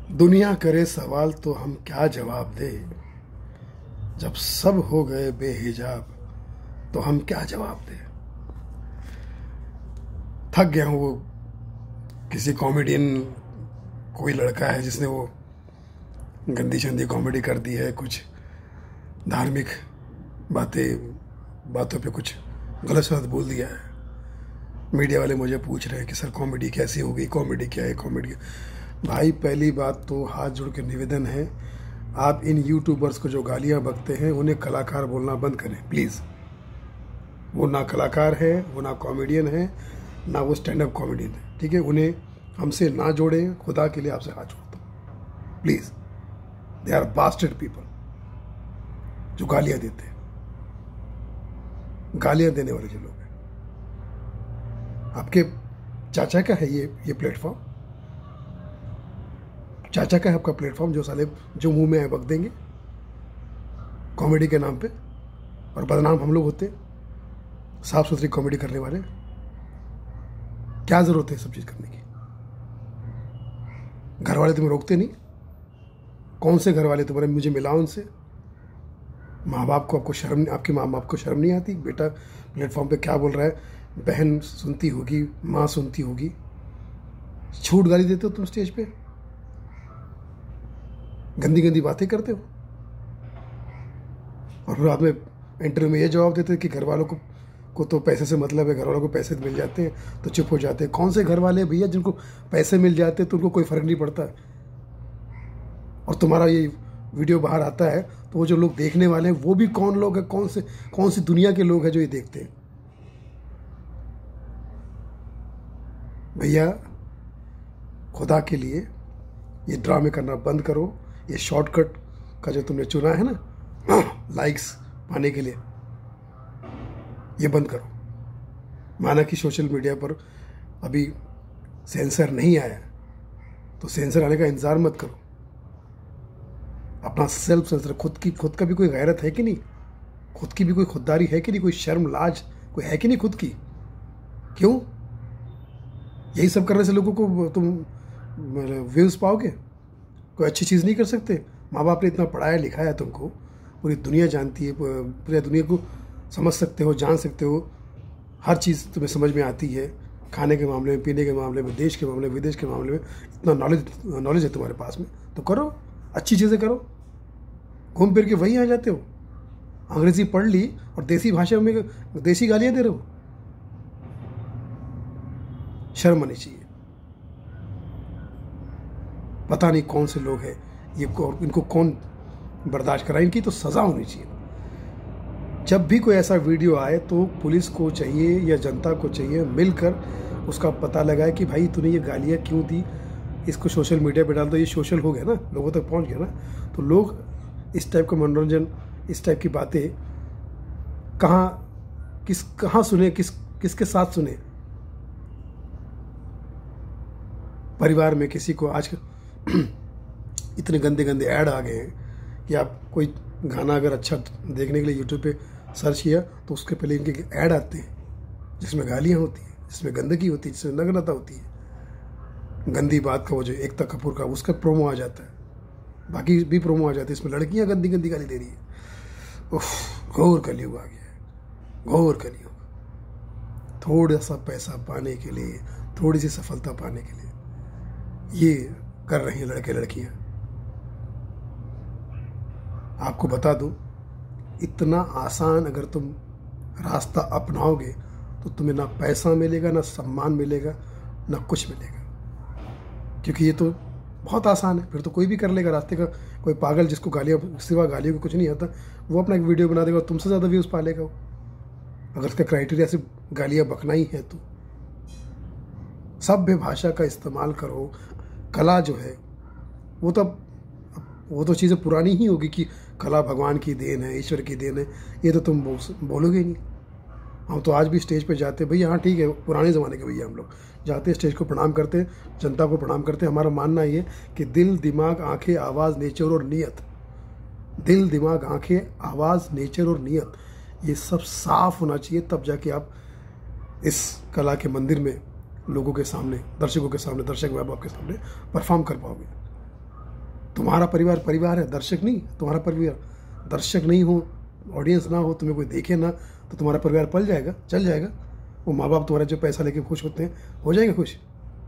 दुनिया करे सवाल तो हम क्या जवाब दे। जब सब हो गए बेहिजाब तो हम क्या जवाब दे। थक गया हूँ। वो किसी कॉमेडियन, कोई लड़का है जिसने वो गंदी चंदी कॉमेडी कर दी है, कुछ धार्मिक बातों पे कुछ गलत शब्द बोल दिया है। मीडिया वाले मुझे पूछ रहे हैं कि सर कॉमेडी कैसी होगी, कॉमेडी क्या है, कॉमेडी। भाई पहली बात तो हाथ जोड़ के निवेदन है, आप इन यूट्यूबर्स को जो गालियां बकते हैं उन्हें कलाकार बोलना बंद करें प्लीज़। वो ना कलाकार है, वो ना कॉमेडियन है, ना वो स्टैंड अप कॉमेडियन है, ठीक है। उन्हें हमसे ना जोड़ें, खुदा के लिए आपसे हाथ जोड़ता हूँ please. They are bastard people जो गालियां देते हैं, गालियां देने वाले जो लोग हैं। आपके चाचा का है ये प्लेटफॉर्म, चाचा का है आपका प्लेटफॉर्म, जो साले जो मुंह में है बक देंगे कॉमेडी के नाम पे, और बदनाम हम लोग होते साफ सुथरी कॉमेडी करने वाले। क्या जरूरत है सब चीज करने की? घर वाले तुम्हें रोकते नहीं? कौन से घर वाले तुम्हारे, मुझे मिलाओ उनसे। माँ बाप को, आपको शर्म, आपके माँ बाप को शर्म नहीं आती? बेटा प्लेटफॉर्म पे क्या बोल रहा है, बहन सुनती होगी, माँ सुनती होगी, छूट गाली देते हो तुम स्टेज पे, गंदी गंदी बातें करते हो, और फिर बाद में इंटरव्यू में ये जवाब देते हैं कि घर वालों को तो पैसे से मतलब है, घर वालों को पैसे मिल जाते हैं तो चुप हो जाते हैं। कौन से घर वाले भैया जिनको पैसे मिल जाते हैं तो उनको कोई फर्क नहीं पड़ता? और तुम्हारा ये वीडियो बाहर आता है तो वो जो लोग देखने वाले हैं वो भी कौन लोग हैं, कौन सी दुनिया के लोग हैं जो ये देखते हैं? भैया खुदा के लिए ये ड्रामे करना बंद करो। ये शॉर्टकट का जो तुमने चुना है ना लाइक्स पाने के लिए, ये बंद करो। माना कि सोशल मीडिया पर अभी सेंसर नहीं आया तो सेंसर आने का इंतजार मत करो। अपना सेल्फ सेंसर, खुद का भी कोई गैरत है कि नहीं? खुद की भी कोई खुददारी है कि नहीं? कोई शर्म लाज कोई है कि नहीं खुद की? क्यों यही सब करने से लोगों को तुम व्यूज पाओगे? कोई अच्छी चीज़ नहीं कर सकते? माँ बाप ने इतना पढ़ाया लिखाया तुमको, पूरी दुनिया जानती है, पूरी दुनिया को समझ सकते हो, जान सकते हो, हर चीज़ तुम्हें समझ में आती है, खाने के मामले में, पीने के मामले में, देश के मामले में, विदेश के मामले में। इतना नॉलेज है तुम्हारे पास में, तो करो, अच्छी चीज़ें करो। घूम फिर के वहीं आ जाते हो, अंग्रेजी पढ़ ली और देसी भाषा में देसी गालियाँ दे रहे हो। शर्म आनी चाहिए। पता नहीं कौन से लोग हैं ये, इनको कौन बर्दाश्त कराए, इनकी तो सज़ा होनी चाहिए। जब भी कोई ऐसा वीडियो आए तो पुलिस को चाहिए या जनता को चाहिए मिलकर उसका पता लगाए कि भाई तूने ये गालियाँ क्यों दी, इसको सोशल मीडिया पे डाल दो। ये सोशल हो गया ना, लोगों तक पहुंच गया ना, तो लोग इस टाइप का मनोरंजन, इस टाइप की बातें कहाँ सुने, किसके साथ सुने? परिवार में किसी को आज इतने गंदे गंदे ऐड आ गए हैं कि आप कोई गाना अगर अच्छा देखने के लिए यूट्यूब पे सर्च किया तो उसके पहले इनके ऐड आते हैं जिसमें गालियाँ होती हैं, जिसमें गंदगी होती है, जिसमें नग्नता होती है। गंदी बात का वो जो एकता कपूर का उसका प्रोमो आ जाता है, बाकी भी प्रोमो आ जाती है, इसमें लड़कियाँ गंदी गंदी गाली दे रही है। उफ, घोर कलयुग आ गया है, घोर कलयुग। थोड़ा सा पैसा पाने के लिए, थोड़ी सी सफलता पाने के लिए ये कर रही हैं लड़के लड़कियां। आपको बता दूं, इतना आसान अगर तुम रास्ता अपनाओगे तो तुम्हें ना पैसा मिलेगा, ना सम्मान मिलेगा, ना कुछ मिलेगा, क्योंकि ये तो बहुत आसान है। फिर तो कोई भी कर लेगा रास्ते का। कोई पागल जिसको गालियाँ, सिवा गालियों को कुछ नहीं आता, वो अपना एक वीडियो बना देगा और तुमसे ज़्यादा व्यूज़ पा लेगा वो, अगर उसका क्राइटेरिया सिर्फ गालियाँ बकना ही है तो। सभ्य भाषा का इस्तेमाल करो। कला जो है वो तो चीज़ें पुरानी ही होगी कि कला भगवान की देन है, ईश्वर की देन है, ये तो तुम बोलोगे ही नहीं। हम तो आज भी स्टेज पे जाते हैं भैया, हाँ ठीक है, पुराने ज़माने के भैया हम लोग जाते हैं स्टेज को प्रणाम करते हैं, जनता को प्रणाम करते हैं। हमारा मानना ये कि दिल, दिमाग, आंखें, आवाज़, नेचर और नियत, दिल, दिमाग, आंखें, आवाज़, नेचर और नियत, ये सब साफ होना चाहिए, तब जाके आप इस कला के मंदिर में लोगों के सामने, दर्शकों के सामने, दर्शक वैभव के सामने परफॉर्म कर पाओगे। तुम्हारा परिवार परिवार है, दर्शक नहीं। तुम्हारा परिवार दर्शक नहीं हो, ऑडियंस ना हो, तुम्हें कोई देखे ना, तो तुम्हारा परिवार पल जाएगा, चल जाएगा। वो माँ बाप तुम्हारा जो पैसा लेके खुश होते हैं, हो जाएंगे खुश।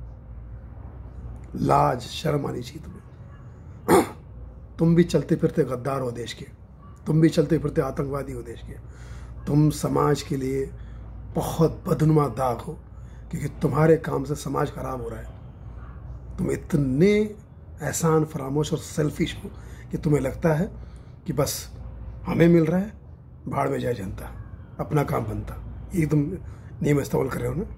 लाज शर्म आनी चाहिए तुम्हें। तुम भी चलते फिरते गद्दार हो देश के, तुम भी चलते फिरते आतंकवादी हो देश के। तुम समाज के लिए बहुत बदनुमा दाग हो, क्योंकि तुम्हारे काम से समाज खराब हो रहा है। तुम इतने एहसान फरामोश और सेल्फिश हो कि तुम्हें लगता है कि बस हमें मिल रहा है, भाड़ में जाए जनता, अपना काम बनता। ये तुम नियम इस्तेमाल कर रहे हो ना।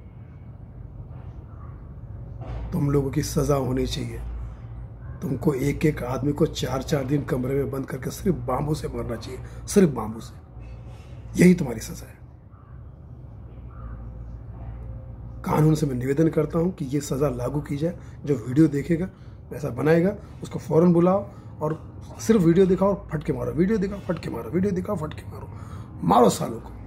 तुम लोगों की सज़ा होनी चाहिए। तुमको एक एक आदमी को 4-4 दिन कमरे में बंद करके सिर्फ बांबू से मारना चाहिए, सिर्फ बांबू से। यही तुम्हारी सज़ा है। कानून से मैं निवेदन करता हूं कि ये सज़ा लागू की जाए। जो वीडियो देखेगा, ऐसा बनाएगा, उसको फ़ौरन बुलाओ और सिर्फ वीडियो दिखाओ और फटके मारो, वीडियो दिखाओ फटके मारो, वीडियो दिखाओ फटके मारो, मारो सालों को।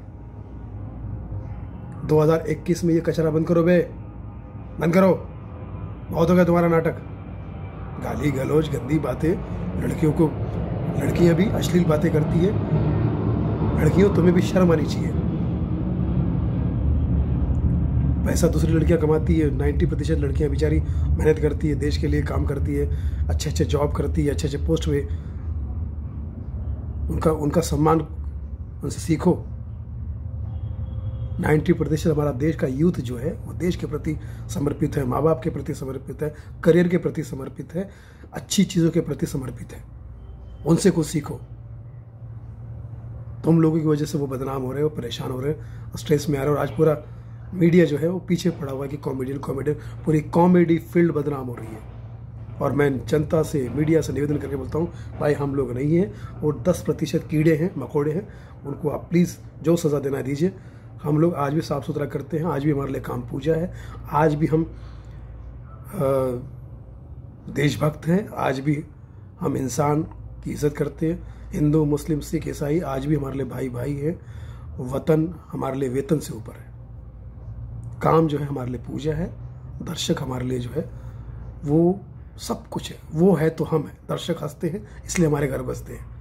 2021 में ये कचरा बंद करो बे, बंद करो। बहुत हो गया तुम्हारा नाटक। गाली गलौज, गंदी बातें, लड़कियों को, लड़कियां भी अश्लील बातें करती है। लड़कियों, तुम्हें भी शर्म आनी चाहिए। पैसा दूसरी लड़कियां कमाती है, 90% लड़कियां बेचारी मेहनत करती है, देश के लिए काम करती है, अच्छे अच्छे जॉब करती है, अच्छे अच्छे पोस्ट में। उनका सम्मान उनसे सीखो। 90% हमारा देश का यूथ जो है वो देश के प्रति समर्पित है, माँ बाप के प्रति समर्पित है, करियर के प्रति समर्पित है, अच्छी चीज़ों के प्रति समर्पित है। उनसे कुछ सीखो। तुम लोगों की वजह से वो बदनाम हो रहे हो, परेशान हो रहे हो, स्ट्रेस में आ रहे हो। आज पूरा मीडिया जो है वो पीछे पड़ा हुआ है कि कॉमेडियन, पूरी कॉमेडी फील्ड बदनाम हो रही है। और मैं जनता से, मीडिया से निवेदन करके बोलता हूँ, भाई हम लोग नहीं हैं, वो 10% कीड़े हैं, मकोड़े हैं। उनको आप प्लीज़ जो सज़ा देना दीजिए। हम लोग आज भी साफ़ सुथरा करते हैं, आज भी हमारे लिए काम पूजा है, आज भी हम देशभक्त हैं, आज भी हम इंसान की इज्जत करते हैं। हिंदू, मुस्लिम, सिख, ईसाई आज भी हमारे लिए भाई भाई हैं। वतन हमारे लिए वेतन से ऊपर है। काम जो है हमारे लिए पूजा है। दर्शक हमारे लिए जो है वो सब कुछ है। वो है तो हम हैं। दर्शक हंसते हैं इसलिए हमारे घर बसते हैं।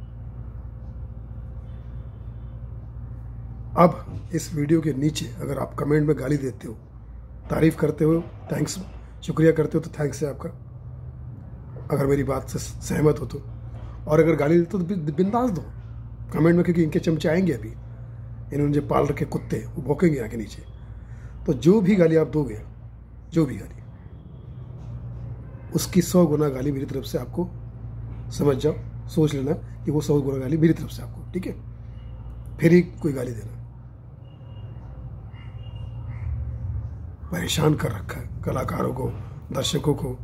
अब इस वीडियो के नीचे अगर आप कमेंट में गाली देते हो, तारीफ करते हो, थैंक्स, शुक्रिया करते हो, तो थैंक्स है आपका, अगर मेरी बात से सहमत हो तो। और अगर गाली देते हो तो बिंदास दो कमेंट में, क्योंकि इनके चमचे आएंगे अभी। इन्होंने जो पाल रखे कुत्ते वो भौंकेंगे आके नीचे। तो जो भी गाली आप दोगे, जो भी गाली, उसकी 100 गुना गाली मेरी तरफ से आपको, समझ जाओ, सोच लेना कि वो 100 गुना गाली मेरी तरफ से आपको, ठीक है? फिर ही कोई गाली देना। परेशान कर रखा है कलाकारों को, दर्शकों को।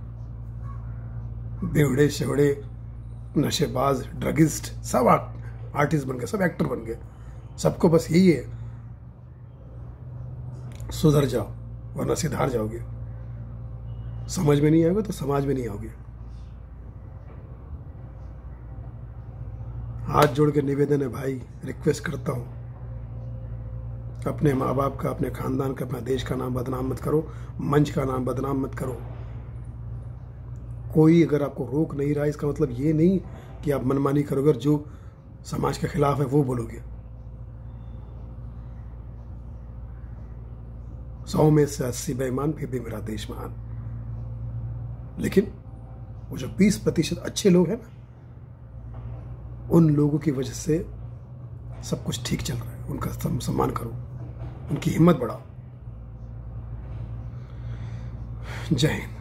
बेवड़े शेवड़े, नशेबाज, ड्रगिस्ट, सब आर्टिस्ट बन गए, सब एक्टर बन गए। सबको बस यही है, सुधर जाओ वरना सिधार जाओगे। समझ में नहीं आओगे तो समाज में नहीं आओगे। हाथ जोड़ के निवेदन है भाई, रिक्वेस्ट करता हूं, अपने माँ बाप का, अपने खानदान का, अपना देश का नाम बदनाम मत करो, मंच का नाम बदनाम मत करो। कोई अगर आपको रोक नहीं रहा, इसका मतलब ये नहीं कि आप मनमानी करोगे और जो समाज के खिलाफ है वो बोलोगे। 100 में से 80 बेईमान, फिर भी मेरा देश महान। लेकिन वो जो 20% अच्छे लोग हैं ना, उन लोगों की वजह से सब कुछ ठीक चल रहा है। उनका सम्मान करो, उनकी हिम्मत बढ़ाओ। जय हिंद।